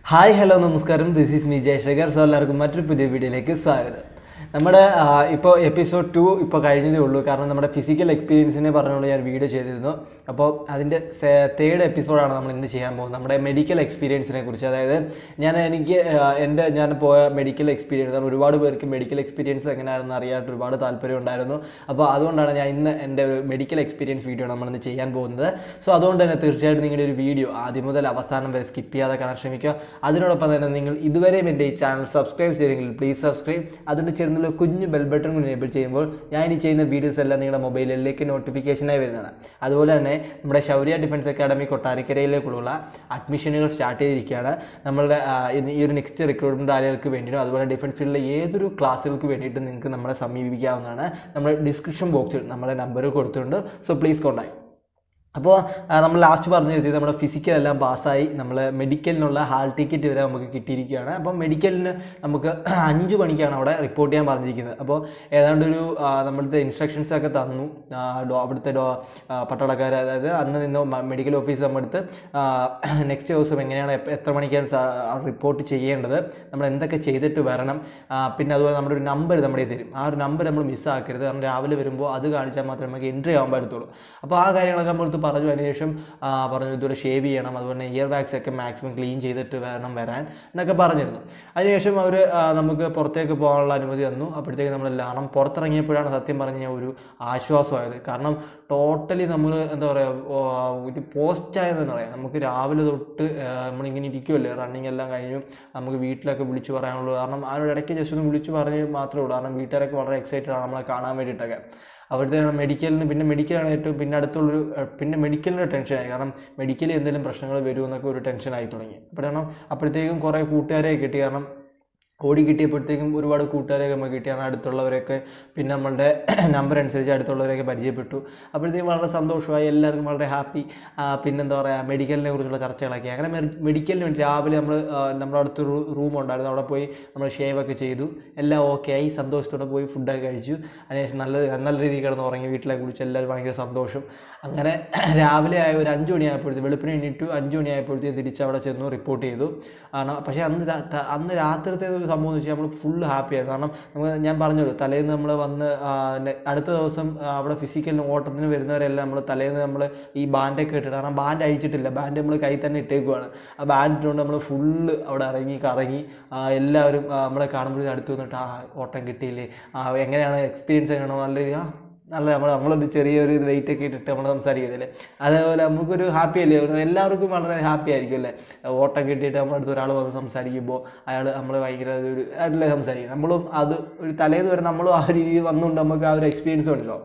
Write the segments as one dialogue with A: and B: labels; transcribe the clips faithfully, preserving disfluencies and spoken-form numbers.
A: Hi, hello, namaskaram. This is me, Jay Shagar. So, എല്ലാവർക്കും മറ്റൊരു പുതിയ വീഡിയോയിലേക്ക് സ്വാഗതം. നമ്മുടെ ഇപ്പോൾ എപ്പിസോഡ് ടു ഇപ്പോൾ കഴിഞ്ഞതേ ഉള്ളൂ. കാരണം നമ്മുടെ ഫിസിക്കൽ എക്സ്പീരിയൻസിനെ പറഞ്ഞുകൊണ്ട് ഞാൻ വീഡിയോ ചെയ്തിരുന്നു. അപ്പോൾ അതിൻ്റെ തേർഡ് എപ്പിസോഡാണ് നമ്മൾ ഇന്ന് ചെയ്യാൻ പോകുന്നത്. നമ്മുടെ മെഡിക്കൽ എക്സ്പീരിയൻസിനെ കുറിച്ച്. അതായത് ഞാൻ എനിക്ക് എൻ്റെ ഞാൻ പോയ മെഡിക്കൽ എക്സ്പീരിയൻസ്, ഒരുപാട് പേർക്ക് മെഡിക്കൽ എക്സ്പീരിയൻസ് എങ്ങനെയാണെന്ന് അറിയാനായിട്ട് ഒരുപാട് താല്പര്യം ഉണ്ടായിരുന്നു. അപ്പോൾ അതുകൊണ്ടാണ് ഞാൻ ഇന്ന് എൻ്റെ ഒരു മെഡിക്കൽ എക്സ്പീരിയൻസ് വീഡിയോ നമ്മളിന്ന് ചെയ്യാൻ പോകുന്നത്. സോ അതുകൊണ്ട് തന്നെ തീർച്ചയായിട്ടും നിങ്ങളുടെ ഒരു വീഡിയോ ആദ്യം മുതൽ അവസാനം വരെ സ്കിപ്പ് ചെയ്യാതെ കാണാൻ ശ്രമിക്കുക. അതിനോടൊപ്പം തന്നെ നിങ്ങൾ ഇതുവരെയും എൻ്റെ ഈ ചാനൽ സബ്സ്ക്രൈബ് ചെയ്തെങ്കിൽ പ്ലീസ് സബ്സ്ക്രൈബ്. അതുകൊണ്ട് ചേർന്നുള്ള കുഞ്ഞ് ബെൽ ബട്ടൺ കൂടി എനേബിൾ ചെയ്യുമ്പോൾ ഞാൻ ഈ ചെയ്യുന്ന വീഡിയോസ് എല്ലാം നിങ്ങളുടെ മൊബൈലിലേക്ക് നോട്ടിഫിക്കേഷനായി വരുന്നതാണ്. അതുപോലെ തന്നെ നമ്മുടെ ശൗര്യ ഡിഫൻസ് അക്കാഡമി കൊട്ടാരക്കരയിലേക്കുള്ള അഡ്മിഷനുകൾ സ്റ്റാർട്ട് ചെയ്തിരിക്കുകയാണ്. നമ്മളുടെ ഈ ഒരു നെക്സ്റ്റ് റിക്രൂട്ട്മെൻറ്റ് ആളുകൾക്ക് വേണ്ടിയിട്ടും അതുപോലെ ഡിഫൻസ് ഫീൽഡിലെ ഏതൊരു ക്ലാസ്സുകൾക്ക് വേണ്ടിയിട്ട് നിങ്ങൾക്ക് നമ്മളെ സമീപിക്കാവുന്നതാണ്. നമ്മുടെ ഡിസ്ക്രിപ്ഷൻ ബോക്സിൽ നമ്മുടെ നമ്പർ കൊടുത്തിട്ടുണ്ട്. So please contact. അപ്പോൾ നമ്മൾ ലാസ്റ്റ് പറഞ്ഞു എത്തിയത് നമ്മുടെ ഫിസിക്കലെല്ലാം പാസ്സായി നമ്മൾ മെഡിക്കലിനുള്ള ഹാൾ ടിക്കറ്റ് വരെ നമുക്ക് കിട്ടിയിരിക്കുകയാണ്. അപ്പം മെഡിക്കലിന് നമുക്ക് അഞ്ച് മണിക്കാണ് അവിടെ റിപ്പോർട്ട് ചെയ്യാൻ പറഞ്ഞിരിക്കുന്നത്. അപ്പോൾ ഏതാണ്ടൊരു നമ്മളുടെ ഇൻസ്ട്രക്ഷൻസൊക്കെ തന്നു അവിടുത്തെ പട്ടാളക്കാർ. അതായത് അന്ന് നിന്ന് മെഡിക്കൽ ഓഫീസ് നമ്മളെടുത്ത് നെക്സ്റ്റ് ദിവസം എങ്ങനെയാണ് എത്ര മണിക്കാണ് റിപ്പോർട്ട് ചെയ്യേണ്ടത്, നമ്മൾ എന്തൊക്കെ ചെയ്തിട്ട് വരണം, പിന്നെ അതുപോലെ നമ്മുടെ ഒരു നമ്പർ നമ്മുടെ തരും. ആ ഒരു നമ്പർ നമ്മൾ മിസ്സാക്കരുത്. കാരണം രാവിലെ വരുമ്പോൾ അത് കാണിച്ചാൽ മാത്രമേ നമുക്ക് എൻട്രി ആകാൻ പറ്റത്തുള്ളൂ. അപ്പോൾ ആ കാര്യങ്ങളൊക്കെ നമ്മൾ പറഞ്ഞു. അതിനുശേഷം പറഞ്ഞു ഇതുപോലെ ഷേവ് ചെയ്യണം, അതുപോലെ തന്നെ ഇയർ വാക്സ് ഒക്കെ മാക്സിമം ക്ലീൻ ചെയ്തിട്ട് വേണം വരാൻ എന്നൊക്കെ പറഞ്ഞിരുന്നു. അതിനുശേഷം അവർ നമുക്ക് പുറത്തേക്ക് പോകാനുള്ള അനുമതി തന്നു. അപ്പോഴത്തേക്ക് നമ്മളെല്ലാം പുറത്തിറങ്ങിയപ്പോഴാണ് സത്യം പറഞ്ഞ ഒരു ആശ്വാസമായത്. കാരണം ടോട്ടലി നമ്മൾ എന്താ പറയുക ഒരു പോസ്റ്റായതെന്ന് പറയാം. നമുക്ക് രാവിലെ തൊട്ട് നമ്മളിങ്ങനെ ഇരിക്കുമല്ലേ, റണ്ണിങ് എല്ലാം കഴിഞ്ഞു നമുക്ക് വീട്ടിലൊക്കെ വിളിച്ചു പറയാനുള്ളൂ. കാരണം അതിനോട് ഇടയ്ക്ക് ജസ്റ്റ് ഒന്ന് വിളിച്ചു പറഞ്ഞ് മാത്രമേ ഉള്ളൂ. കാരണം വീട്ടുകാരൊക്കെ വളരെ എക്സൈറ്റഡ് ആണ് നമ്മളെ കാണാൻ വേണ്ടിയിട്ടൊക്കെ. അവിടുത്തെ മെഡിക്കലിന് പിന്നെ മെഡിക്കലാണ് ഏറ്റവും പിന്നെ അടുത്തുള്ളൊരു പിന്നെ മെഡിക്കലിൻ്റെ ടെൻഷനായി. കാരണം മെഡിക്കലിൽ എന്തെങ്കിലും പ്രശ്നങ്ങൾ വരുമെന്നൊക്കെ ഒരു ടെൻഷനായി തുടങ്ങി. അപ്പോഴാണ് അപ്പോഴത്തേക്കും കുറേ കൂട്ടുകാരെ കിട്ടി. കാരണം ഓടി കിട്ടിയപ്പോഴത്തേക്കും ഒരുപാട് കൂട്ടുകാരെയൊക്കെ നമുക്ക് കിട്ടിയാണ്, അടുത്തുള്ളവരൊക്കെ. പിന്നെ നമ്മളുടെ നമ്പർ അനുസരിച്ച് അടുത്തുള്ളവരെയൊക്കെ പരിചയപ്പെട്ടു. അപ്പോഴത്തേക്കും വളരെ സന്തോഷമായി, എല്ലാവർക്കും വളരെ ഹാപ്പി. പിന്നെന്താ പറയുക, മെഡിക്കലിനെ കുറിച്ചുള്ള ചർച്ചകളൊക്കെ. അങ്ങനെ മെഡിക്കലിന് വേണ്ടി രാവിലെ നമ്മൾ നമ്മുടെ അടുത്തൊരു റൂം ഉണ്ടായിരുന്നു, അവിടെ പോയി നമ്മൾ ഷേവൊക്കെ ചെയ്തു. എല്ലാം ഓക്കെ ആയി, സന്തോഷത്തോടെ പോയി ഫുഡൊക്കെ കഴിച്ചു. അതിനുശേഷം നല്ല നല്ല രീതിയിൽ കിടന്ന് ഉറങ്ങി, വീട്ടിലെ കുറിച്ച് എല്ലാവരും ഭയങ്കര സന്തോഷം. അങ്ങനെ രാവിലെ ആയ ഒരു അഞ്ച് മണിയായപ്പോഴത്തേക്ക് വെളുപ്പിന് എണീറ്റു അഞ്ച് മണിയായപ്പോഴത്തേക്ക് തിരിച്ച് അവിടെ ചെന്നു റിപ്പോർട്ട് ചെയ്തു. കാരണം പക്ഷേ അന്ന് അന്ന് രാത്രിത്തെ ഒരു സംഭവം എന്ന് വെച്ചാൽ നമ്മൾ ഫുൾ ഹാപ്പി ആയിരുന്നു. കാരണം നമുക്ക് ഞാൻ പറഞ്ഞല്ലോ, തലേന്ന് നമ്മൾ വന്ന് അടുത്ത ദിവസം അവിടെ ഫിസിക്കലിന് ഓട്ടത്തിന് വരുന്നവരെല്ലാം നമ്മൾ തലേന്ന് നമ്മൾ ഈ ബാൻഡൊക്കെ ഇട്ടിട്ട്, കാരണം ബാൻഡ് അഴിച്ചിട്ടില്ല, ബാൻഡ് നമ്മൾ കൈ തന്നെ ഇട്ടേക്കുവാണ്. ആ ബാൻഡ് ഇട്ടുകൊണ്ട് നമ്മൾ ഫുള്ള് അവിടെ ഇറങ്ങി കറങ്ങി എല്ലാവരും നമ്മളെ കാണുമ്പോഴേ അടുത്ത് വന്നിട്ട് ആ ഓട്ടം കിട്ടിയില്ലേ, എങ്ങനെയാണ് എക്സ്പീരിയൻസ് എങ്ങനെയാണോ, നല്ല രീതി ആ നല്ല നമ്മൾ നമ്മളൊരു ചെറിയൊരു വെയിറ്റ് ഒക്കെ ഇട്ടിട്ട് നമ്മൾ സംസാരിക്കത്തില്ലേ, അതേപോലെ നമുക്കൊരു ഹാപ്പി അല്ലേ, എല്ലാവർക്കും വളരെ ഹാപ്പി ആയിരിക്കും അല്ലേ. ഓട്ടം കിട്ടിയിട്ട് നമ്മളടുത്ത് ഒരാൾ വന്ന് സംസാരിക്കുമ്പോൾ അയാൾ നമ്മൾ ഭയങ്കര ഒരു ആയിട്ടല്ലേ സംസാരിക്കും. നമ്മളും അത് ഒരു തലേന്ന് വരെ നമ്മളും ആ രീതിയിൽ വന്നുകൊണ്ട് നമുക്ക് ആ ഒരു എക്സ്പീരിയൻസ് ഉണ്ടല്ലോ.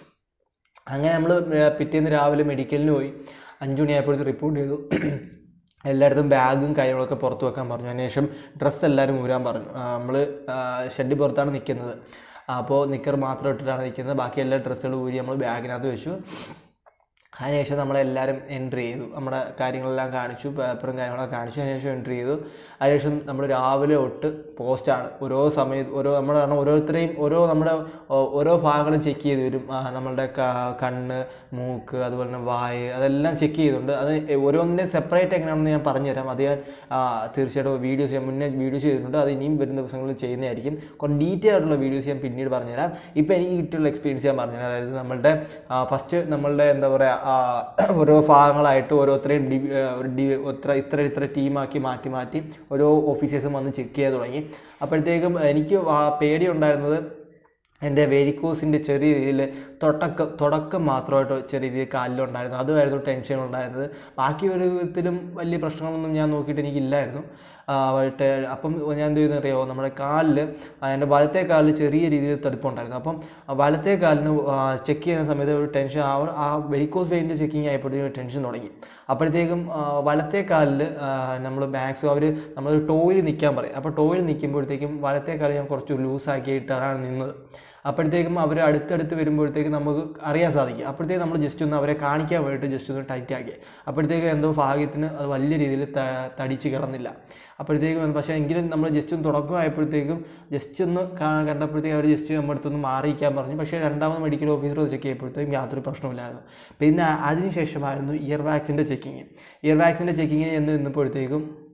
A: അങ്ങനെ നമ്മൾ പിറ്റേന്ന് രാവിലെ മെഡിക്കലിന് പോയി. അഞ്ചു മണിയായപ്പോഴത്തെ റിപ്പോർട്ട് ചെയ്തു. എല്ലായിടത്തും ബാഗും കാര്യങ്ങളൊക്കെ പുറത്ത് വെക്കാൻ പറഞ്ഞു. അതിനുശേഷം ഡ്രസ്സ് എല്ലാവരും ഊരാൻ പറഞ്ഞു. നമ്മൾ ഷെഡ് പുറത്താണ് നിൽക്കുന്നത്. അപ്പോൾ നിക്കർ മാത്രം ഇട്ടിട്ടാണ് നിൽക്കുന്നത്. ബാക്കി എല്ലാ ഡ്രസ്സുകളും ഊരി നമ്മൾ ബാഗിനകത്ത് വെച്ചു. അതിനുശേഷം നമ്മളെല്ലാവരും എൻട്രി ചെയ്തു, നമ്മുടെ കാര്യങ്ങളെല്ലാം കാണിച്ചു, പേപ്പറും കാര്യങ്ങളൊക്കെ കാണിച്ചു. അതിനുശേഷം എൻട്രി ചെയ്തു. അതിനുശേഷം നമ്മൾ രാവിലെ തൊട്ട് പോസ്റ്റാണ്. ഓരോ സമയത്ത് ഓരോ നമ്മുടെ കാരണം ഓരോരുത്തരെയും ഓരോ നമ്മുടെ ഓരോ ഭാഗങ്ങളും ചെക്ക് ചെയ്ത് വരും. നമ്മളുടെ കണ്ണ്, മൂക്ക്, അതുപോലെ തന്നെ വായ്, അതെല്ലാം ചെക്ക് ചെയ്തുകൊണ്ട് അത് ഓരോന്നിൻ്റെയും സെപ്പറേറ്റ് എങ്ങനെയാണെന്ന് ഞാൻ പറഞ്ഞുതരാം. അത് ഞാൻ തീർച്ചയായിട്ടും വീഡിയോസ് ഞാൻ മുന്നേ വീഡിയോസ് ചെയ്തിട്ടുണ്ട്. അത് ഇനിയും വരുന്ന ദിവസങ്ങളിൽ ചെയ്യുന്നതായിരിക്കും. കുറച്ച് ഡീറ്റെയിൽ ആയിട്ടുള്ള വീഡിയോസ് ഞാൻ പിന്നീട് പറഞ്ഞുതരാം. ഇപ്പോൾ എനിക്ക് കിട്ടിയുള്ള എക്സ്പീരിയൻസ് ഞാൻ പറഞ്ഞുതരാം. അതായത് നമ്മളുടെ ഫസ്റ്റ് നമ്മളുടെ എന്താ പറയുക ഓരോ ഭാഗങ്ങളായിട്ട് ഓരോരുത്തരെയും ഡി ഡി ഇത്ര ഇത്ര ഇത്ര ടീമാക്കി മാറ്റി മാറ്റി ഓരോ ഓഫീസേഴ്സും വന്ന് ചെക്ക് ചെയ്യാൻ തുടങ്ങി. അപ്പോഴത്തേക്കും എനിക്ക് പേടി ഉണ്ടായിരുന്നത് എൻ്റെ വെരിക്കോസിൻ്റെ ചെറിയ രീതിയിൽ തുടക്കം തുടക്കം മാത്രമായിട്ട് ചെറിയ രീതിയിൽ കാലിലുണ്ടായിരുന്നു. അതുമായിരുന്നു ടെൻഷൻ ഉണ്ടായിരുന്നത്. ബാക്കി ഒരു വിധത്തിലും വലിയ പ്രശ്നങ്ങളൊന്നും ഞാൻ നോക്കിയിട്ട് എനിക്കില്ലായിരുന്നു. ആയിട്ട് അപ്പം ഞാൻ എന്ത് ചെയ്യുന്നത് അറിയാമോ, നമ്മുടെ കാലിൽ എൻ്റെ വലത്തെ കാലിൽ ചെറിയ രീതിയിൽ തടുപ്പുണ്ടായിരുന്നു. അപ്പം വലത്തെ കാലിന് ചെക്ക് ചെയ്യുന്ന സമയത്ത് ഒരു ടെൻഷൻ, ആ വെരിക്കോസ് വെയിൻ്റെ ചെക്കിങ് ആയപ്പോഴത്തേക്കും ടെൻഷൻ തുടങ്ങി. അപ്പോഴത്തേക്കും വലത്തെ കാലിൽ നമ്മൾ മാക്സിമം അവർ നമ്മൾ ടോയിൽ നിൽക്കാൻ പറയും. അപ്പോൾ ടോയിൽ നിൽക്കുമ്പോഴത്തേക്കും വലത്തെ കാലിൽ ഞാൻ കുറച്ച് ലൂസാക്കിയിട്ടാണ് നിന്നത്. അപ്പോഴത്തേക്കും അവർ അടുത്തടുത്ത് വരുമ്പോഴത്തേക്കും നമുക്ക് അറിയാൻ സാധിക്കും. അപ്പോഴത്തേക്കും നമ്മൾ ജസ്റ്റ് ഒന്ന് അവരെ കാണിക്കാൻ വേണ്ടിയിട്ട് ജസ്റ്റ് ഒന്ന് ടൈറ്റ് ആക്കി. അപ്പോഴത്തേക്കും എന്തോ ഭാഗ്യത്തിന് അത് വലിയ രീതിയിൽ തടിച്ച് കിടന്നില്ല. അപ്പോഴത്തേക്കും പക്ഷേ എങ്കിലും നമ്മൾ ജസ്റ്റ് ഒന്ന് തുടക്കമായപ്പോഴത്തേക്കും ജസ്റ്റ് ഒന്ന് കണ്ടപ്പോഴത്തേക്കും അവർ ജസ്റ്റ് നമ്മുടെ അടുത്തൊന്ന് മാറിയിക്കാൻ പറഞ്ഞു. പക്ഷേ രണ്ടാമത് മെഡിക്കൽ ഓഫീസർ ചെക്ക് ചെയ്യപ്പോഴത്തേക്കും യാതൊരു പ്രശ്നമില്ലായിരുന്നു. പിന്നെ അതിനുശേഷമായിരുന്നു ഇയർ വാക്സിൻ്റെ ചെക്കിങ്. ഇയർ വാക്സിൻ്റെ ചെക്കിങ്ങിന് എന്ന് നിന്നപ്പോഴത്തേക്കും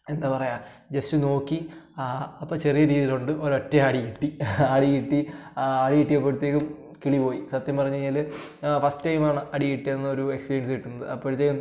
A: എന്താ പറയുക ജസ്റ്റ് നോക്കി. അപ്പോൾ ചെറിയ രീതിയിലുണ്ട്, ഒരൊറ്റ അടി കിട്ടി. അടി കിട്ടി അടി കിട്ടിയപ്പോഴത്തേക്കും കിളി പോയി. സത്യം പറഞ്ഞു കഴിഞ്ഞാൽ ഫസ്റ്റ് ടൈമാണ് അടി കിട്ടിയെന്ന ഒരു എക്സ്പീരിയൻസ് കിട്ടുന്നത്. അപ്പോഴത്തേക്കും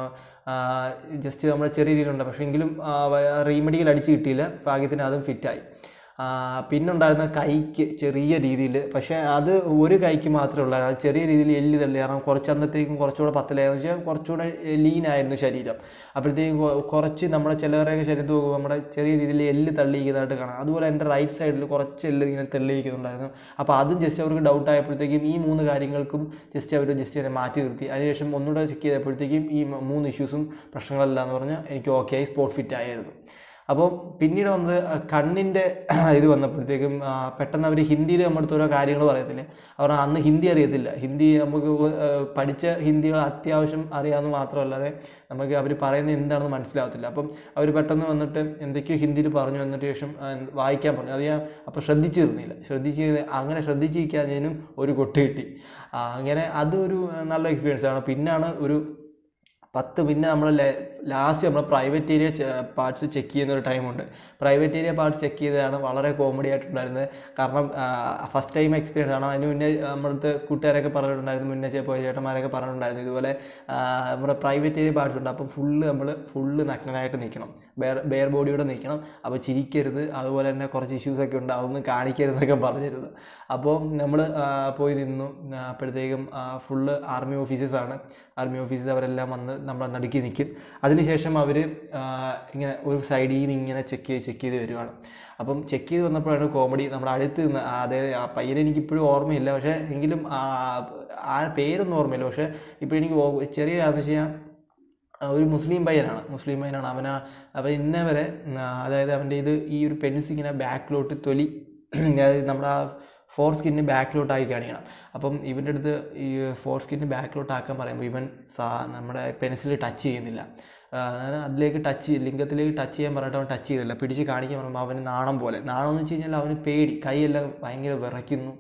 A: ജസ്റ്റ് നമ്മുടെ ചെറിയ രീതിയിലുണ്ട്, പക്ഷേ എങ്കിലും റീമെഡിക്കൽ അടിച്ച് കിട്ടിയില്ല. ഭാഗ്യത്തിന് അതും ഫിറ്റായി. പിന്നുണ്ടായിരുന്ന കൈക്ക് ചെറിയ രീതിയിൽ, പക്ഷേ അത് ഒരു കൈക്ക് മാത്രമേ ഉള്ളായിരുന്നു. അത് ചെറിയ രീതിയിൽ എല്ല് തള്ളി. കാരണം കുറച്ച് അന്നത്തേക്കും കുറച്ചുകൂടെ പത്തലായെന്ന് വെച്ചാൽ കുറച്ചുകൂടെ ലീനായിരുന്നു ശരീരം. അപ്പോഴത്തേക്കും കുറച്ച് നമ്മുടെ ചിലവരെയൊക്കെ ശരീരത്ത് പോകുമ്പോൾ നമ്മുടെ ചെറിയ രീതിയിൽ എല്ല് തള്ളിയിരിക്കുന്നതായിട്ട് കാണാം. അതുപോലെ എൻ്റെ റൈറ്റ് സൈഡിൽ കുറച്ച് എല്ല് ഇങ്ങനെ തള്ളിയിരിക്കുന്നുണ്ടായിരുന്നു. അപ്പോൾ അതും ജസ്റ്റ് അവർക്ക് ഡൗട്ട് ആയപ്പോഴത്തേക്കും ഈ മൂന്ന് കാര്യങ്ങൾക്കും ജസ്റ്റ് അവർ ജസ്റ്റ് എന്നെ മാറ്റി നിർത്തി. അതിനുശേഷം ഒന്നുകൂടെ ചെക്ക് ചെയ്തപ്പോഴത്തേക്കും ഈ മൂന്ന് ഇഷ്യൂസും പ്രശ്നങ്ങളല്ല എന്ന് പറഞ്ഞാൽ എനിക്ക് ഓക്കെ ആയി, സ്പോട്ട് ഫിറ്റ് ആയിരുന്നു. അപ്പോൾ പിന്നീട് വന്നത് കണ്ണിൻ്റെ ഇത് വന്നപ്പോഴത്തേക്കും പെട്ടെന്ന് അവർ ഹിന്ദിയിൽ നമ്മുടെ അടുത്ത് ഓരോ കാര്യങ്ങൾ പറയത്തില്ലേ. അവർ അന്ന് ഹിന്ദി അറിയത്തില്ല. ഹിന്ദി നമുക്ക് പഠിച്ച ഹിന്ദികൾ അത്യാവശ്യം അറിയാമെന്ന് മാത്രമല്ലാതെ നമുക്ക് അവർ പറയുന്നത് എന്താണെന്ന് മനസ്സിലാവത്തില്ല. അപ്പം അവർ പെട്ടെന്ന് വന്നിട്ട് എന്തൊക്കെയോ ഹിന്ദിയിൽ പറഞ്ഞു. എന്നിട്ട് ശേഷം വായിക്കാൻ പറഞ്ഞു. അത് ഞാൻ അപ്പോൾ ശ്രദ്ധിച്ചു തീർന്നില്ല. ശ്രദ്ധിച്ച് അങ്ങനെ ശ്രദ്ധിച്ചിരിക്കാനും ഒരു കൊട്ട് കിട്ടി. അങ്ങനെ അതൊരു നല്ല എക്സ്പീരിയൻസ് ആണ്. പിന്നാണ് ഒരു പത്ത് പിന്നെ നമ്മൾ ലാസ്റ്റ് നമ്മൾ പ്രൈവറ്റ് ഏരിയ പാർട്സ് ചെക്ക് ചെയ്യുന്ന ഒരു ടൈമുണ്ട്. പ്രൈവറ്റ് ഏരിയ പാർട്സ് ചെക്ക് ചെയ്തതാണ് വളരെ കോമഡി ആയിട്ടുണ്ടായിരുന്നത്. കാരണം ഫസ്റ്റ് ടൈം എക്സ്പീരിയൻസ് ആണ്. അതിന് മുന്നേ നമ്മളടുത്ത് കൂട്ടുകാരൊക്കെ പറഞ്ഞിട്ടുണ്ടായിരുന്നു, മുന്നേ പോയ ചേട്ടന്മാരൊക്കെ പറഞ്ഞിട്ടുണ്ടായിരുന്നു ഇതുപോലെ നമ്മുടെ പ്രൈവറ്റ് ഏരിയ പാർട്സ് ഉണ്ട്. അപ്പം ഫുള്ള് നമ്മൾ ഫുള്ള് നഗ്നനായിട്ട് നിൽക്കണം, ബെയർ ബെയർ ബോഡിയോടെ നിൽക്കണം. അപ്പോൾ ചിരിക്കരുത്, അതുപോലെ തന്നെ കുറച്ച് ഇഷ്യൂസൊക്കെ ഉണ്ട്, അതൊന്നും കാണിക്കരുതെന്നൊക്കെ പറഞ്ഞിരുന്നു. അപ്പോൾ നമ്മൾ പോയി നിന്നു. അപ്പോഴത്തേക്കും ഫുള്ള് ആർമി ഓഫീസേഴ്സാണ്. ആർമി ഓഫീസേഴ്സ് അവരെല്ലാം വന്ന് നമ്മളെ നടുക്കി നിൽക്കും. അതിനുശേഷം അവർ ഇങ്ങനെ ഒരു സൈഡിൽ നിന്ന് ഇങ്ങനെ ചെക്ക് ചെയ്ത് ചെക്ക് ചെയ്ത് വരുവാണ്. അപ്പം ചെക്ക് ചെയ്ത് വന്നപ്പോഴാണ് കോമഡി. നമ്മുടെ അടുത്ത് നിന്ന് അതായത് ആ പയ്യനെ എനിക്കിപ്പോഴും ഓർമ്മയില്ല, പക്ഷേ എങ്കിലും ആ പേരൊന്നും ഓർമ്മയില്ല. പക്ഷേ ഇപ്പോൾ എനിക്ക് ചെറിയ കാര്യം വെച്ച് കഴിഞ്ഞാൽ ഒരു മുസ്ലിം പയ്യനാണ് മുസ്ലിം പയ്യനാണ് അവനാ. അപ്പോൾ ഇന്നേ വരെ അതായത് അവൻ്റെ ഇത് ഈ ഒരു പെൻസ് ഇങ്ങനെ ബാക്കിലോട്ട് തൊലി, അതായത് നമ്മുടെ ആ ഫോർ സ്കിന്ന് ബാക്കിലോട്ടാക്കി കാണിക്കണം. അപ്പം ഇവൻ്റെ അടുത്ത് ഈ ഫോർ സ്കിന്ന് ബാക്കിലോട്ടാക്കാൻ പറയുമ്പോൾ ഇവൻ സാ നമ്മുടെ പെൻസിൽ ടച്ച് ചെയ്യുന്നില്ല. അതിലേക്ക് ടച്ച് ലിംഗത്തിലേക്ക് ടച്ച് ചെയ്യാൻ പറഞ്ഞിട്ട് അവൻ ടച്ച് ചെയ്തില്ല. പിടിച്ച് കാണിക്കാൻ പറയുമ്പോൾ അവന് നാണം പോലെ. നാണം എന്ന് വെച്ച് കഴിഞ്ഞാൽ അവന് പേടി, കൈയെല്ലാം ഭയങ്കര വിറയ്ക്കുന്നു.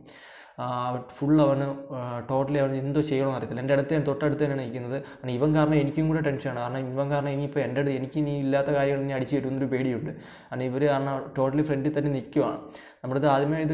A: ഫുൾ അവന് ടോട്ടലി അവൻ എന്തോ ചെയ്യണമെന്ന് അറിയത്തില്ല. എൻ്റെ അടുത്ത് തൊട്ടടുത്ത് തന്നെയാണ് നിൽക്കുന്നത്. കാരണം ഇവൻ കാരണം എനിക്കും കൂടെ ടെൻഷനാണ്. കാരണം ഇവൻ കാരണം ഇനിയിപ്പോൾ എൻ്റെ അടുത്ത് എനിക്ക് ഇനി ഇല്ലാത്ത കാര്യങ്ങൾ ഇനി അടിച്ചു തരുന്നൊരു പേടിയുണ്ട്. കാരണം ഇവർ കാരണം ടോട്ടലി ഫ്രണ്ടിൽ തന്നെ നിൽക്കുവാണ്. നമ്മുടെ അടുത്ത് ആദ്യമേ ഇത്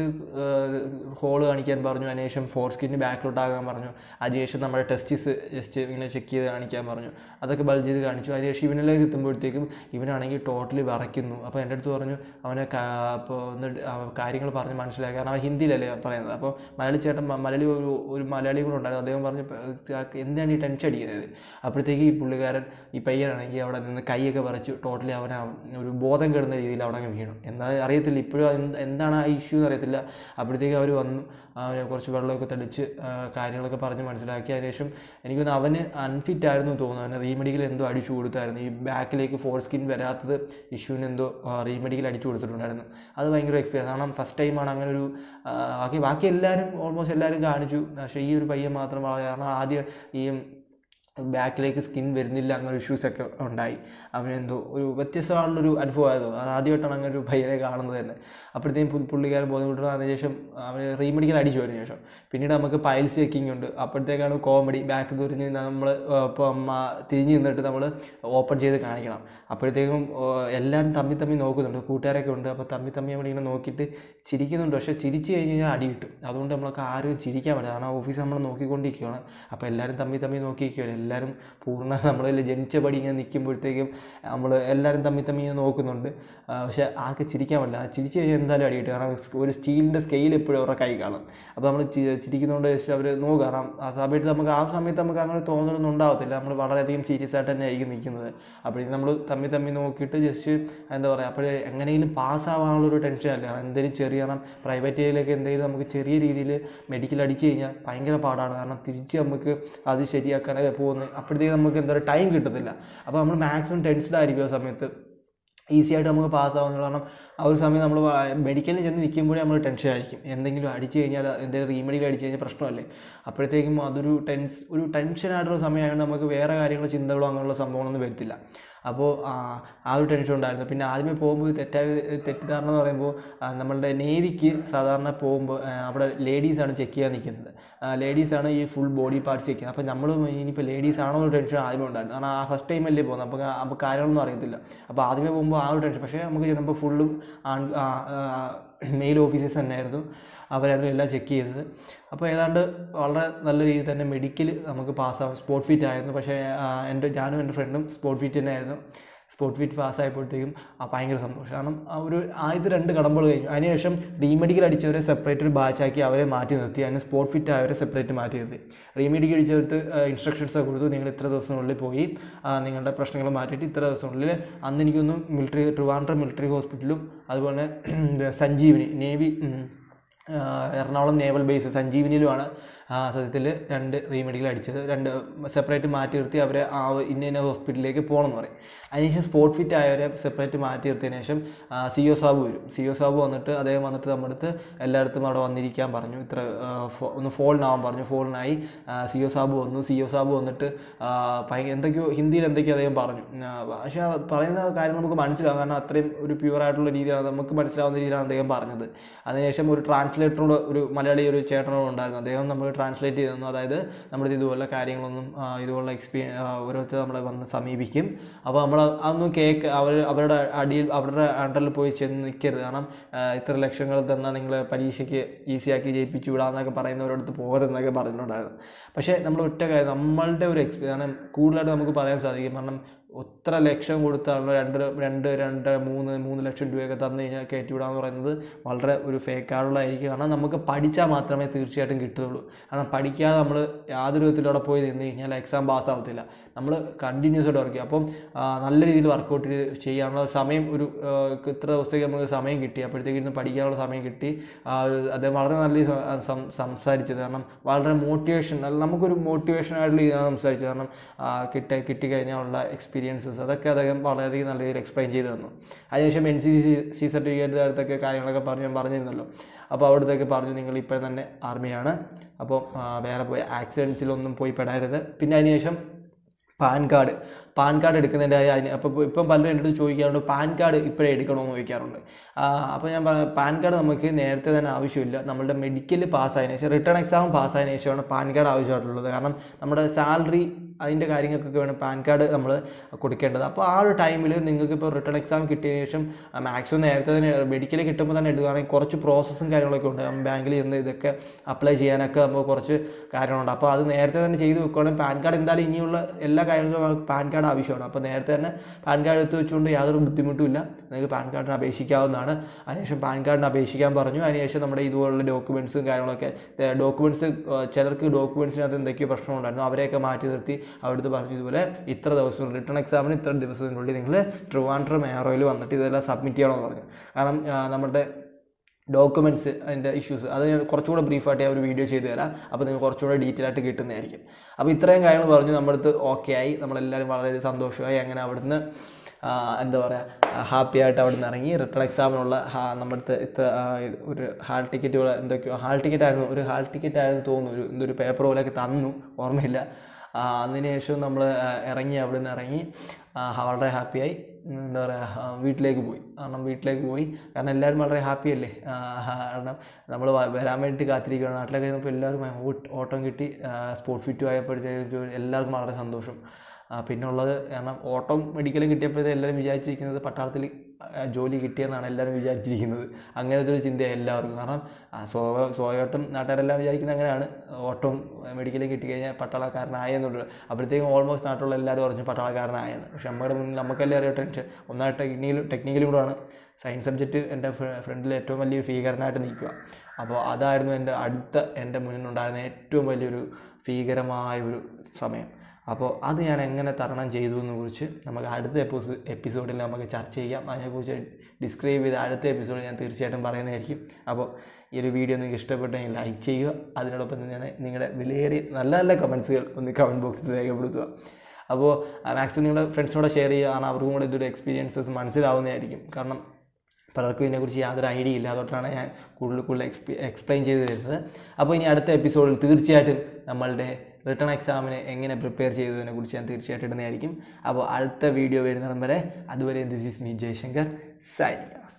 A: ഹോള് കാണിക്കാൻ പറഞ്ഞു. അതിനുശേഷം ഫോർ സ്കിന്ന് ബാക്കിലോട്ടാകാൻ പറഞ്ഞു. അതിനുശേഷം നമ്മുടെ ടെസ്റ്റിസ് ജസ്റ്റ് ഇങ്ങനെ ചെക്ക് ചെയ്ത് കാണിക്കാൻ പറഞ്ഞു. അതൊക്കെ ബൾജ് ചെയ്ത് കാണിച്ചു. അതിനുശേഷം ഇവനിലേക്ക് എത്തുമ്പോഴത്തേക്കും ഇവനാണെങ്കിൽ ടോട്ടലി വിറയ്ക്കുന്നു. അപ്പോൾ എൻ്റെ അടുത്ത് പറഞ്ഞു അവനെ അപ്പോൾ ഒന്ന് കാര്യങ്ങൾ പറഞ്ഞ് മനസ്സിലാക്കി. കാരണം അവൻ ഹിന്ദിയിലല്ലേ പറയുന്നത്. അപ്പോൾ മലയാളി ചേട്ടൻ മലയാളി ഒരു ഒരു മലയാളി കൂടെ ഉണ്ടായിരുന്നു. അദ്ദേഹം പറഞ്ഞു എന്താണ് ഈ ടെൻഷൻ അടിക്കുന്നത്. അപ്പോഴത്തേക്ക് ഈ പുള്ളിക്കാരൻ ഈ പയ്യനാണെങ്കിൽ അവിടെ നിന്ന് കൈയൊക്കെ വിറച്ചു. ടോട്ടലി അവൻ ഒരു ബോധം കെടുന്ന രീതിയിൽ അവിടെ അങ്ങ് വീണു. എന്നാൽ അറിയത്തില്ല ഇപ്പോഴും എന്താണ് ആ ഇഷ്യൂ എന്ന് അറിയത്തില്ല. അപ്പോഴത്തേക്ക് അവർ വന്നു, അവന് കുറച്ച് വെള്ളമൊക്കെ തെളിച്ച് കാര്യങ്ങളൊക്കെ പറഞ്ഞ് മനസ്സിലാക്കി. അതിനുശേഷം എനിക്കൊന്ന് അവന് അൺഫിറ്റ് ആയിരുന്നു തോന്നുന്നു. അവന് റീമെഡിക്കൽ എന്തോ അടിച്ചു കൊടുത്തായിരുന്നു. ഈ ബാക്കിലേക്ക് ഫോർ സ്കിൻ വരാത്തത് ഇഷ്യൂവിന് എന്തോ റീമെഡിക്കൽ അടിച്ചു കൊടുത്തിട്ടുണ്ടായിരുന്നു. അത് ഭയങ്കര എക്സ്പീരിയൻസ്. കാരണം ഫസ്റ്റ് ടൈമാണ് അങ്ങനെ ഒരു ബാക്കി ബാക്കി എല്ലാവരും ഓൾമോസ്റ്റ് എല്ലാവരും കാണിച്ചു. പക്ഷേ ഈ ഒരു പയ്യൻ മാത്രം കാരണം ആദ്യം ഈ ബാക്കിലേക്ക് സ്കിൻ വരുന്നില്ല അങ്ങനെ ഇഷ്യൂസൊക്കെ ഉണ്ടായി. അവനെന്തോ ഒരു വ്യത്യസ്തമായുള്ളൊരു അനുഭവമായിരുന്നു. അത് ആദ്യമായിട്ടാണ് അങ്ങനെ ഒരു പയ്യനെ കാണുന്നത് തന്നെ. അപ്പോഴത്തേക്കും പുള്ളിക്കാരൻ ബോധപ്പെട്ട് അതിനുശേഷം അവന് റീമെഡിക്കൽ അടിച്ചു അതിന് ശേഷം പിന്നീട് നമുക്ക് പൈൽസ് ചെക്കിങ് ഉണ്ട്. അപ്പോഴത്തേക്കാണ് കോമഡി. ബാക്ക് തുരിഞ്ഞ് നമ്മൾ ഇപ്പം തിരിഞ്ഞ് നിന്നിട്ട് നമ്മൾ ഓപ്പൺ ചെയ്ത് കാണിക്കണം. അപ്പോഴത്തേക്കും എല്ലാവരും തമ്മി തമ്മി നോക്കുന്നുണ്ട്, കൂട്ടുകാരൊക്കെ ഉണ്ട്. അപ്പോൾ തമ്മി തമ്മി നമ്മളിങ്ങനെ നോക്കിയിട്ട് ചിരിക്കുന്നുണ്ട്. പക്ഷേ ചിരിച്ച് കഴിഞ്ഞ് കഴിഞ്ഞാൽ അടി കിട്ടും. അതുകൊണ്ട് നമ്മളൊക്കെ ആരും ചിരിക്കാൻ പറ്റില്ല. കാരണം ഓഫീസ് നമ്മൾ നോക്കിക്കൊണ്ടിരിക്കുകയാണ്. അപ്പോൾ എല്ലാവരും തമ്മി തമ്മി നോക്കിയിരിക്കുകയാണ്. എല്ലാവരും പൂർണ്ണ നമ്മളിൽ ജനിച്ച പടി ഇങ്ങനെ നിൽക്കുമ്പോഴത്തേക്കും നമ്മൾ എല്ലാവരും തമ്മി തമ്മി ഇങ്ങനെ നോക്കുന്നുണ്ട്. പക്ഷേ ആർക്ക് ചിരിക്കാൻ പറ്റില്ല. ചിരിച്ച് കഴിഞ്ഞാൽ എന്തായാലും അടി കിട്ടും. കാരണം ഒരു സ്റ്റീലിൻ്റെ സ്കെയിൽ എപ്പോഴും അവരുടെ കൈ കാണും. അപ്പോൾ നമ്മൾ ചിരിക്കുന്നതുകൊണ്ട് ജസ്റ്റ് അവർ നോക്കുക. കാരണം ആ സമയത്ത് നമുക്ക് ആ സമയത്ത് നമുക്ക് അങ്ങനെ തോന്നലൊന്നും ഉണ്ടാകത്തില്ല. നമ്മൾ വളരെയധികം സീരിയസ് ആയിട്ട് തന്നെ ആയിരിക്കും നിൽക്കുന്നത്. അപ്പോഴേക്കും നമ്മൾ തമ്മി തമ്മി നോക്കിയിട്ട് ജസ്റ്റ് എന്താ പറയുക അപ്പോൾ എങ്ങനെയെങ്കിലും പാസ്സാവാനുള്ളൊരു ടെൻഷനല്ല. എന്തെങ്കിലും ചെറിയ കാരണം പ്രൈവറ്റ് ഏരിയയിലേക്ക് എന്തെങ്കിലും നമുക്ക് ചെറിയ രീതിയിൽ മെഡിക്കൽ അടിച്ചു കഴിഞ്ഞാൽ ഭയങ്കര പാടാണ്. കാരണം തിരിച്ച് നമുക്ക് അത് ശരിയാക്കാനൊക്കെ പോകുന്നത് അപ്പോഴത്തേക്ക് നമുക്ക് എന്താ പറയുക ടൈം കിട്ടത്തില്ല. അപ്പോൾ നമ്മൾ മാക്സിമം ടെൻസ്ഡ് ആയിരിക്കും ആ സമയത്ത്. ഈസി ആയിട്ട് നമുക്ക് പാസ്സാവുന്നത്. കാരണം ആ ഒരു സമയം നമ്മൾ മെഡിക്കലിൽ ചെന്ന് നിൽക്കുമ്പോഴേ നമ്മൾ ടെൻഷൻ ആയിരിക്കും. എന്തെങ്കിലും അടിച്ചു കഴിഞ്ഞാൽ എന്തെങ്കിലും റീമെഡിക്കൽ അടിച്ചു കഴിഞ്ഞാൽ പ്രശ്നമല്ലേ. അപ്പോഴത്തേക്കും അതൊരു ടെൻസ് ഒരു ടെൻഷനായിട്ടുള്ള സമയമായതുകൊണ്ട് നമുക്ക് വേറെ കാര്യങ്ങളോ ചിന്തകളോ അങ്ങനെയുള്ള സംഭവങ്ങളൊന്നും വരത്തില്ല. അപ്പോൾ ആ ഒരു ടെൻഷൻ ഉണ്ടായിരുന്നു. പിന്നെ ആദ്യമേ പോകുമ്പോൾ തെറ്റായ തെറ്റിദ്ധാരണ എന്ന് പറയുമ്പോൾ നമ്മളുടെ നേവിക്ക് സാധാരണ പോകുമ്പോൾ അവിടെ ലേഡീസാണ് ചെക്ക് ചെയ്യാൻ നിൽക്കുന്നത്. ലേഡീസാണ് ഈ ഫുൾ ബോഡി പാർട്സ് ചെക്ക് ചെയ്യുന്നത്. അപ്പോൾ നമ്മൾ ഇനിയിപ്പോൾ ലേഡീസ് ആണോ ഒരു ടെൻഷൻ ആദ്യമേ ഉണ്ടായിരുന്നു. കാരണം ആ ഫസ്റ്റ് ടൈം അല്ലേ പോകുന്നത്, അപ്പോൾ അപ്പോൾ കാര്യങ്ങളൊന്നും അറിയത്തില്ല. അപ്പോൾ ആദ്യമേ പോകുമ്പോൾ ആ ഒരു ടെൻഷൻ. പക്ഷേ നമുക്ക് ചെന്നപ്പോൾ ഫുള്ളും ആൺ മെയിൽ ഓഫീസേഴ്സ് തന്നെയായിരുന്നു, അവരായിരുന്നു എല്ലാം ചെക്ക് ചെയ്തത്. അപ്പോൾ ഏതാണ്ട് വളരെ നല്ല രീതിയിൽ തന്നെ മെഡിക്കൽ നമുക്ക് പാസ്സാവും. സ്പോട്ട് ഫിറ്റ് ആയിരുന്നു. പക്ഷേ എൻ്റെ ഞാനും എൻ്റെ ഫ്രണ്ടും സ്പോട്ട് ഫിറ്റ് തന്നെ ആയിരുന്നു. സ്പോട്ട് ഫിറ്റ് പാസ്സായപ്പോഴത്തേക്കും ഭയങ്കര സന്തോഷം. കാരണം ആ ഒരു ആദ്യത്തെ രണ്ട് കടമ്പകൾ കഴിഞ്ഞു. അതിനുശേഷം റീമെഡിക്കൽ അടിച്ചവരെ സെപ്പറേറ്റ് ബാച്ചാക്കി അവരെ മാറ്റി നിർത്തി. അതിന് സ്പോട്ട് ഫിറ്റ് ആയവരെ സെപ്പറേറ്റ് മാറ്റി നിർത്തി. റീമെഡിക്കൽ അടിച്ചവർക്ക് ഇൻസ്ട്രക്ഷൻസ് കൊടുത്തു, നിങ്ങൾ ഇത്ര ദിവസത്തിനുള്ളിൽ പോയി നിങ്ങളുടെ പ്രശ്നങ്ങൾ മാറ്റിയിട്ട് ഇത്ര ദിവസത്തിനുള്ളിൽ. അന്ന് എനിക്കൊന്നും മിലിറ്ററി ട്രിവാൻഡ്രം മിലിറ്ററി ഹോസ്പിറ്റലും അതുപോലെ Sanjeevani navy Ernakulam naval base സഞ്ജീവനിയിലുമാണ് സത്യത്തിൽ രണ്ട് റീമെഡിക്കൽ അടിച്ചത്. രണ്ട് സെപ്പറേറ്റ് മാറ്റി നിർത്തി അവരെ ആ ഇന്ന ഇന്ന ഹോസ്പിറ്റലിലേക്ക് പോകണമെന്ന് പറയും. അതിനുശേഷം സ്പോട്ട് ഫിറ്റ് ആയവരെ സെപ്പറേറ്റ് മാറ്റി നിർത്തിയതിനു ശേഷം സി ഒ സാബ് വരും. സി ഒ സാബ് വന്നിട്ട് അദ്ദേഹം വന്നിട്ട് നമ്മുടെ അടുത്ത് എല്ലായിടത്തും അവിടെ വന്നിരിക്കാൻ പറഞ്ഞു. ഇത്ര ഒന്ന് ഫോളിനാവാൻ പറഞ്ഞു. ഫോളിനായി സി ഒ സാബ് വന്നു. സി ഒ സാബ് വന്നിട്ട് ഭയങ്കര എന്തൊക്കെയോ ഹിന്ദിയിൽ എന്തൊക്കെയോ അദ്ദേഹം പറഞ്ഞു. പക്ഷേ പറയുന്ന കാര്യം നമുക്ക് മനസ്സിലാവും, കാരണം അത്രയും ഒരു പ്യുവറായിട്ടുള്ള രീതിയാണ്, നമുക്ക് മനസ്സിലാവുന്ന രീതിയിലാണ് അദ്ദേഹം പറഞ്ഞത്. അതിനുശേഷം ഒരു ട്രാൻസ്ലേറ്ററോട് ഒരു മലയാളി ഒരു ചേട്ടനോട് ഉണ്ടായിരുന്നു. അദ്ദേഹം നമ്മൾ ട്രാൻസ്ലേറ്റ് ചെയ്ത് തന്നു. അതായത് നമ്മുടെ ഇതുപോലുള്ള കാര്യങ്ങളൊന്നും ഇതുപോലുള്ള എക്സ്പീരിയൻ ഓരോരുത്തർ നമ്മളെ വന്ന് സമീപിക്കും. അപ്പോൾ നമ്മൾ അതൊന്നും കേക്ക് അവർ അവരുടെ അടിയിൽ അവരുടെ അണ്ടറിൽ പോയി ചെന്ന് നിൽക്കരുത്. കാരണം ഇത്ര ലക്ഷങ്ങൾ തന്നാൽ നിങ്ങൾ പരീക്ഷയ്ക്ക് ഈസിയാക്കി ജയിപ്പിച്ചു വിടാമെന്നൊക്കെ പറയുന്നവരടുത്ത് പോകരുതെന്നൊക്കെ പറഞ്ഞിട്ടുണ്ടായിരുന്നു. പക്ഷേ നമ്മൾ ഒറ്റ കാര്യം, നമ്മളുടെ ഒരു എക്സ്പീരിയൻസ് കാരണം കൂടുതലായിട്ട് നമുക്ക് പറയാൻ സാധിക്കും. കാരണം എത്ര ലക്ഷം കൊടുത്താണ് രണ്ട് രണ്ട് രണ്ട് മൂന്ന് മൂന്ന് ലക്ഷം രൂപയൊക്കെ തന്നു കഴിഞ്ഞാൽ കയറ്റി വിടാന്ന് പറയുന്നത് വളരെ ഒരു ഫേക്കായിട്ടുള്ളതായിരിക്കും. കാരണം നമുക്ക് പഠിച്ചാൽ മാത്രമേ തീർച്ചയായിട്ടും കിട്ടുകയുള്ളൂ. കാരണം പഠിക്കാതെ നമ്മൾ യാതൊരു വിധത്തിലും അവിടെ പോയി നിന്ന് കഴിഞ്ഞാൽ എക്സാം പാസ്സാവത്തില്ല. നമ്മൾ കണ്ടിന്യൂസ് ആയിട്ട് വർക്ക് ചെയ്യും. അപ്പം നല്ല രീതിയിൽ വർക്കൗട്ട് ചെയ്യാനുള്ള സമയം ഒരു ഇത്ര ദിവസത്തേക്ക് നമുക്ക് സമയം കിട്ടി. അപ്പോഴത്തേക്ക് ഇരുന്ന് പഠിക്കാനുള്ള സമയം കിട്ടി. അദ്ദേഹം വളരെ നല്ല സംസാരിച്ചത്. കാരണം വളരെ മോട്ടിവേഷൻ, നമുക്കൊരു മോട്ടിവേഷനായിട്ടുള്ള ഇതാണ് സംസാരിച്ചത്. കാരണം കിട്ടി കിട്ടിക്കഴിഞ്ഞാലുള്ള എക്സ്പീരിയൻസസ് അതൊക്കെ അദ്ദേഹം വളരെയധികം നല്ല രീതിയിൽ എക്സ്പ്ലെയിൻ ചെയ്ത് തന്നു. അതിനുശേഷം N C C C certificate അടുത്തൊക്കെ കാര്യങ്ങളൊക്കെ പറഞ്ഞ് ഞാൻ പറഞ്ഞിരുന്നല്ലോ. അപ്പോൾ അവിടുത്തേക്ക് പറഞ്ഞു നിങ്ങൾ ഇപ്പം തന്നെ ആർമിയാണ്, അപ്പോൾ വേറെ പോയി ആക്സിഡൻസിലൊന്നും പോയി പെടരുത്. പിന്നെ അതിനുശേഷം പാൻ കാർഡ് പാൻ കാർഡ് എടുക്കുന്നതിൻ്റെ അതിന് അപ്പോൾ ഇപ്പം പലരും എൻ്റെ അടുത്ത് ചോദിക്കാറുണ്ട് പാൻ കാർഡ് ഇപ്പോഴേ എടുക്കണമെന്ന് ചോദിക്കാറുണ്ട്. അപ്പോൾ ഞാൻ പറഞ്ഞ പാൻ കാർഡ് നമുക്ക് നേരത്തെ തന്നെ ആവശ്യമില്ല. നമ്മളുടെ മെഡിക്കൽ പാസ്സായതിനു ശേഷം റിട്ടേൺ എക്സാം പാസ്സായതിനു ശേഷമാണ് പാൻ കാർഡ് ആവശ്യമായിട്ടുള്ളത്. കാരണം നമ്മുടെ സാലറി അതിൻ്റെ കാര്യങ്ങൾക്കൊക്കെ വേണം പാൻ കാർഡ് നമ്മൾ കൊടുക്കേണ്ടത്. അപ്പോൾ ആ ഒരു ടൈമിൽ നിങ്ങൾക്ക് ഇപ്പോൾ റിട്ടേൺ എക്സാം കിട്ടിയതിനു ശേഷം മാക്സിമം നേരത്തെ തന്നെ മെഡിക്കൽ കിട്ടുമ്പോൾ തന്നെ എടുക്കുകയാണെങ്കിൽ കുറച്ച് പ്രോസസ്സും കാര്യങ്ങളൊക്കെ ഉണ്ട്. ബാങ്കിൽ ചെന്ന് ഇതൊക്കെ അപ്ലൈ ചെയ്യാനൊക്കെ നമുക്ക് കുറച്ച് കാര്യങ്ങളുണ്ട്. അപ്പോൾ അത് നേരത്തെ തന്നെ ചെയ്ത് വെക്കുകയാണെങ്കിൽ പാൻ കാർഡ് എന്തായാലും ഇനിയുള്ള എല്ലാ കാര്യങ്ങളും നമുക്ക് പാൻ കാർഡ് ആവശ്യമാണ്. അപ്പോൾ നേരത്തെ തന്നെ പാൻ കാർഡ് എടുത്ത് വെച്ചുകൊണ്ട് യാതൊരു ബുദ്ധിമുട്ടുമില്ല, നിങ്ങൾക്ക് പാൻ കാർഡിന് അപേക്ഷിക്കാവുന്നതാണ്. അതിനുശേഷം പാൻ കാർഡിന് അപേക്ഷിക്കാൻ പറഞ്ഞു. അതിനുശേഷം നമ്മുടെ ഇതുപോലുള്ള ഡോക്യുമെൻറ്റ്സും കാര്യങ്ങളൊക്കെ ഡോക്യുമെൻറ്റ്സ് ചിലർക്ക് ഡോക്യുമെൻറ്റ്സിനകത്ത് എന്തൊക്കെയോ പ്രശ്നമുണ്ടായിരുന്നു, അവരെയൊക്കെ മാറ്റി നിർത്തി അവിടുത്തെ പറഞ്ഞു ഇതുപോലെ ഇത്ര ദിവസം റിട്ടേൺ എക്സാമിന് ഇത്ര ദിവസത്തിനുള്ളിൽ നിങ്ങൾ ട്രിവാൻഡ്രം എയറോയിൽ വന്നിട്ട് ഇതെല്ലാം സബ്മിറ്റ് ചെയ്യണമെന്ന് പറഞ്ഞു. കാരണം നമ്മുടെ ഡോക്യുമെൻറ്റ്സ് അതിൻ്റെ ഇഷ്യൂസ് അത് ഞാൻ കുറച്ചുകൂടെ ബ്രീഫായിട്ട് ഞാൻ ഒരു വീഡിയോ ചെയ്ത് തരാം. അപ്പോൾ നിങ്ങൾക്ക് കുറച്ചുകൂടെ ഡീറ്റെയിൽ ആയിട്ട് കിട്ടുന്നതായിരിക്കും. അപ്പോൾ ഇത്രയും കാര്യങ്ങൾ പറഞ്ഞു നമ്മുടെ അടുത്ത് ഓക്കെ ആയി. നമ്മളെല്ലാവരും വളരെ സന്തോഷമായി. അങ്ങനെ അവിടുന്ന് എന്താ പറയുക ഹാപ്പി ആയിട്ട് അവിടെ നിന്ന് ഇറങ്ങി. റിട്ടേൺ എക്സാമിനുള്ള നമ്മുടെ അടുത്ത് ഇത്ര ഒരു ഹാൾ ടിക്കറ്റുകൾ എന്തൊക്കെയോ ഹാൾ ടിക്കറ്റ് ആയിരുന്നു ഒരു ഹാൾ ടിക്കറ്റ് ആയിരുന്നു തോന്നുന്നു, ഒരു എന്തൊരു പേപ്പർ പോലെയൊക്കെ തന്നു, ഓർമ്മയില്ല. അതിന് ശേഷം നമ്മൾ ഇറങ്ങി അവിടെ നിന്ന് ഇറങ്ങി വളരെ ഹാപ്പിയായി എന്താ പറയുക വീട്ടിലേക്ക് പോയി. കാരണം വീട്ടിലേക്ക് പോയി കാരണം എല്ലാവരും വളരെ ഹാപ്പിയല്ലേ. കാരണം നമ്മൾ വരാൻ വേണ്ടി കാത്തിരിക്കുകയാണ്. നാട്ടിലൊക്കെ കഴിഞ്ഞപ്പോൾ എല്ലാവരും ഓട്ടം കിട്ടി. സ്പോട്ട് ഫിറ്റും ആയപ്പോഴത്തേക്കും എല്ലാവർക്കും വളരെ സന്തോഷം. പിന്നെ ഉള്ളത് കാരണം ഓട്ടം മെഡിക്കലും കിട്ടിയപ്പോഴത്തേ എല്ലാവരും വിചാരിച്ചിരിക്കുന്നത് പട്ടാളത്തിൽ ജോലി കിട്ടിയെന്നാണ് എല്ലാവരും വിചാരിച്ചിരിക്കുന്നത്. അങ്ങനത്തെ ഒരു ചിന്തയാണ് എല്ലാവർക്കും. കാരണം സ്വാഭാ സ്വാഭാവികമായിട്ടും നാട്ടുകാരെല്ലാം വിചാരിക്കുന്നത് അങ്ങനെയാണ്, ഓട്ടവും മെഡിക്കലും കിട്ടിക്കഴിഞ്ഞാൽ പട്ടാളക്കാരനായെന്നുള്ളത്. അപ്പോഴത്തേക്കും ഓൾമോസ്റ്റ് നാട്ടിലുള്ള എല്ലാവരും പറഞ്ഞു പട്ടാളക്കാരനായെന്ന്. പക്ഷെ നമ്മുടെ മുന്നിൽ നമുക്കെല്ലാം അറിയാം ടെൻഷൻ. ഒന്നായിട്ട് ടെക്നിക്കലും ടെക്നിക്കലും കൂടെയാണ് സയൻസ് സബ്ജക്റ്റ് എൻ്റെ ഫ്രണ്ടിൽ ഏറ്റവും വലിയ ഭീകരനായിട്ട് നിൽക്കുക. അപ്പോൾ അതായിരുന്നു എൻ്റെ അടുത്ത എൻ്റെ മുന്നിലുണ്ടായിരുന്ന ഏറ്റവും വലിയൊരു ഭീകരമായ ഒരു സമയം. അപ്പോൾ അത് ഞാൻ എങ്ങനെ തരണം ചെയ്തു എന്ന് കുറിച്ച് നമുക്ക് അടുത്ത എപ്പിസോ എപ്പിസോഡിൽ നമുക്ക് ചർച്ച ചെയ്യാം. അതിനെക്കുറിച്ച് ഡിസ്ക്രൈബ് ചെയ്ത് അടുത്ത എപ്പിസോഡിൽ ഞാൻ തീർച്ചയായിട്ടും പറയുന്നതായിരിക്കും. അപ്പോൾ ഈ ഒരു വീഡിയോ നിങ്ങൾക്ക് ഇഷ്ടപ്പെട്ടെങ്കിൽ ലൈക്ക് ചെയ്യുക. അതിനോടൊപ്പം തന്നെ നിങ്ങളുടെ വിലയേറിയ നല്ല നല്ല കമൻസുകൾ ഒന്ന് കമൻറ്റ് ബോക്സിൽ രേഖപ്പെടുത്തുക. അപ്പോൾ മാക്സിമം നിങ്ങളുടെ ഫ്രണ്ട്സിനോട് ഷെയർ ചെയ്യുക. കാരണം അവർക്കും കൂടെ ഇതൊരു എക്സ്പീരിയൻസസ് മനസ്സിലാവുന്നതായിരിക്കും. കാരണം പലർക്കും ഇതിനെക്കുറിച്ച് യാതൊരു ഐഡിയ ഇല്ല, അതുകൊണ്ടാണ് ഞാൻ കൂടുതൽ കൂടുതൽ എക്സ്പി എക്സ്പ്ലെയിൻ ചെയ്ത് തരുന്നത്. അപ്പോൾ ഇനി അടുത്ത എപ്പിസോഡിൽ തീർച്ചയായിട്ടും നമ്മളുടെ റിട്ടേൺ എക്സാമിന് എങ്ങനെ പ്രിപ്പയർ ചെയ്തതിനെ കുറിച്ച് ഞാൻ തീർച്ചയായിട്ടും ഇടുന്നതായിരിക്കും. അപ്പോൾ അടുത്ത വീഡിയോ വരുന്നിടം വരെ അതുവരെ this is me Jayashankar signing.